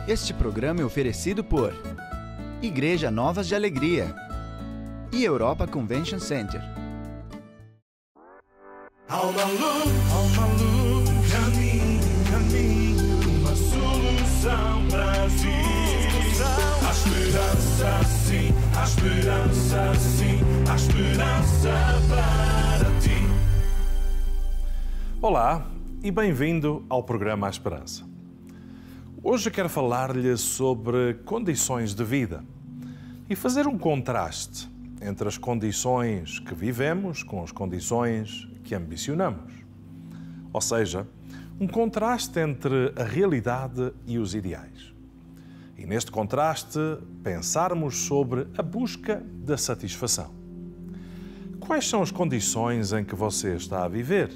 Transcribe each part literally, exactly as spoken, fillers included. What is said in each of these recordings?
Este programa é oferecido por Igreja Novas de Alegria e Europa Convention Center. Há uma luz, há uma luz, um caminho, um caminho, uma solução para ti. Há esperança sim, há esperança sim, há esperança para ti. Olá e bem-vindo ao programa A Esperança. Hoje eu quero falar-lhe sobre condições de vida e fazer um contraste entre as condições que vivemos com as condições que ambicionamos. Ou seja, um contraste entre a realidade e os ideais. E neste contraste, pensarmos sobre a busca da satisfação. Quais são as condições em que você está a viver?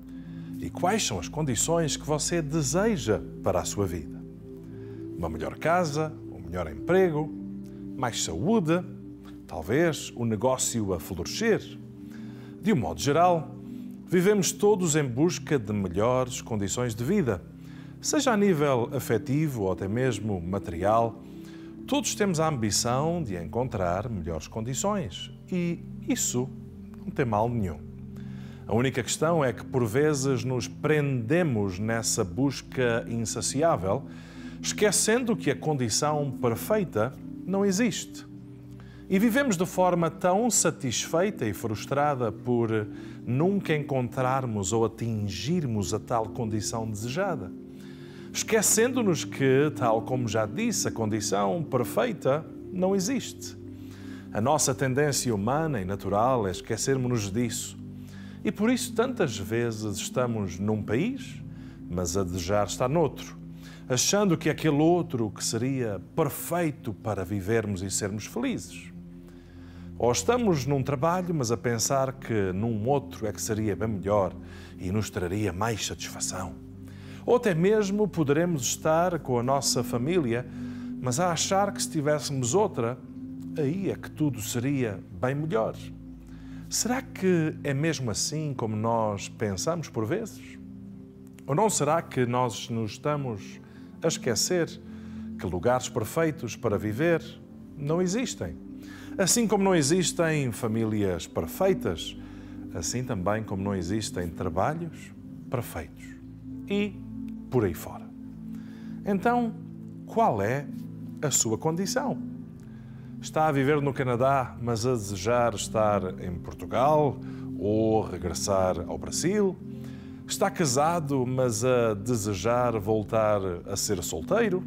E quais são as condições que você deseja para a sua vida? Uma melhor casa, um melhor emprego, mais saúde, talvez um negócio a florescer. De um modo geral, vivemos todos em busca de melhores condições de vida, seja a nível afetivo ou até mesmo material. Todos temos a ambição de encontrar melhores condições e isso não tem mal nenhum. A única questão é que por vezes nos prendemos nessa busca insaciável, esquecendo que a condição perfeita não existe. E vivemos de forma tão satisfeita e frustrada por nunca encontrarmos ou atingirmos a tal condição desejada, esquecendo-nos que, tal como já disse, a condição perfeita não existe. A nossa tendência humana e natural é esquecermos-nos disso. E por isso tantas vezes estamos num país, mas a desejar estar noutro, achando que aquele outro que seria perfeito para vivermos e sermos felizes. Ou estamos num trabalho, mas a pensar que num outro é que seria bem melhor e nos traria mais satisfação. Ou até mesmo poderemos estar com a nossa família, mas a achar que se tivéssemos outra, aí é que tudo seria bem melhor. Será que é mesmo assim como nós pensamos por vezes? Ou não será que nós nos estamos a esquecer que lugares perfeitos para viver não existem? Assim como não existem famílias perfeitas, assim também como não existem trabalhos perfeitos. E por aí fora. Então, qual é a sua condição? Está a viver no Canadá, mas a desejar estar em Portugal ou regressar ao Brasil? Está casado, mas a desejar voltar a ser solteiro?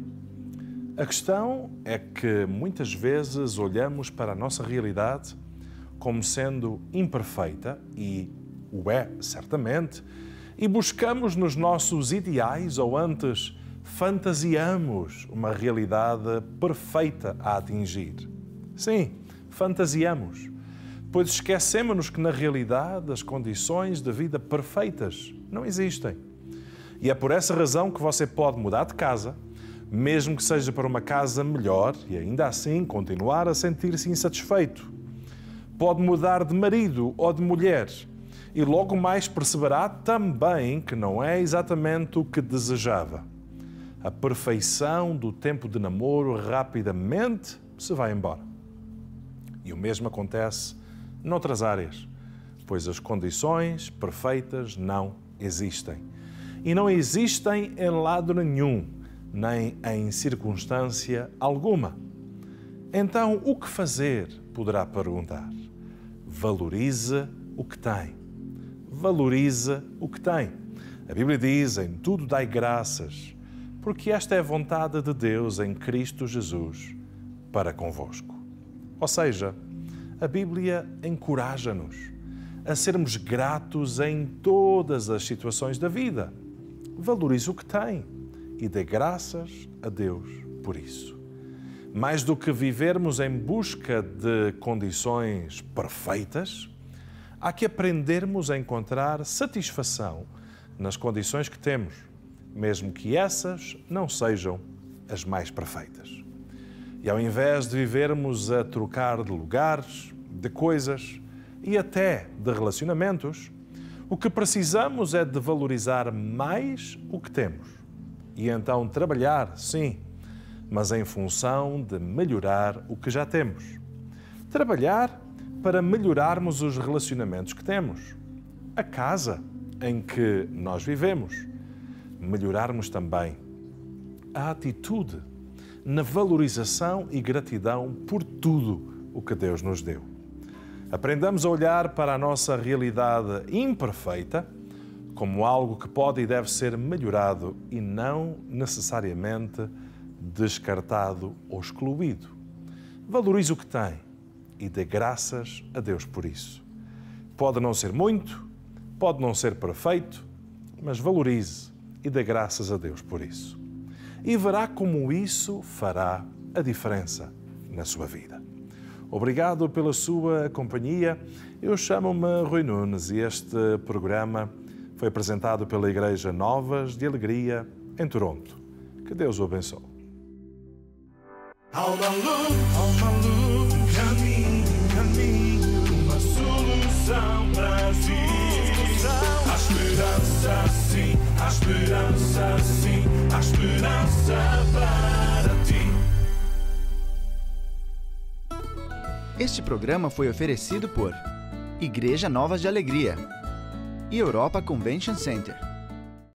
A questão é que muitas vezes olhamos para a nossa realidade como sendo imperfeita, e o é certamente, e buscamos nos nossos ideais, ou antes, fantasiamos uma realidade perfeita a atingir. Sim, fantasiamos, pois esquecemos-nos que na realidade as condições de vida perfeitas não existem. E é por essa razão que você pode mudar de casa, mesmo que seja para uma casa melhor, e ainda assim continuar a sentir-se insatisfeito. Pode mudar de marido ou de mulher, e logo mais perceberá também que não é exatamente o que desejava. A perfeição do tempo de namoro rapidamente se vai embora. E o mesmo acontece noutras áreas, pois as condições perfeitas não existem. E não existem em lado nenhum, nem em circunstância alguma. Então, o que fazer? Poderá perguntar. Valorize o que tem. Valorize o que tem. A Bíblia diz, em tudo dai graças, porque esta é a vontade de Deus em Cristo Jesus para convosco. Ou seja, a Bíblia encoraja-nos a sermos gratos em todas as situações da vida. Valorize o que tem e dê graças a Deus por isso. Mais do que vivermos em busca de condições perfeitas, há que aprendermos a encontrar satisfação nas condições que temos, mesmo que essas não sejam as mais perfeitas. E ao invés de vivermos a trocar de lugares, de coisas e até de relacionamentos, o que precisamos é de valorizar mais o que temos e então trabalhar, sim, mas em função de melhorar o que já temos. Trabalhar para melhorarmos os relacionamentos que temos, a casa em que nós vivemos. Melhorarmos também a atitude na valorização e gratidão por tudo o que Deus nos deu. Aprendamos a olhar para a nossa realidade imperfeita como algo que pode e deve ser melhorado e não necessariamente descartado ou excluído. Valorize o que tem e dê graças a Deus por isso. Pode não ser muito, pode não ser perfeito, mas valorize e dê graças a Deus por isso. E verá como isso fará a diferença na sua vida. Obrigado pela sua companhia. Eu chamo-me Rui Nunes e este programa foi apresentado pela Igreja Novas de Alegria, em Toronto. Que Deus o abençoe. Há uma luz, há uma luz, um caminho, um caminho, uma solução para si. Há esperança, sim, há esperança, sim, há esperança para ti. Este programa foi oferecido por Igreja Novas de Alegria e Europa Convention Center.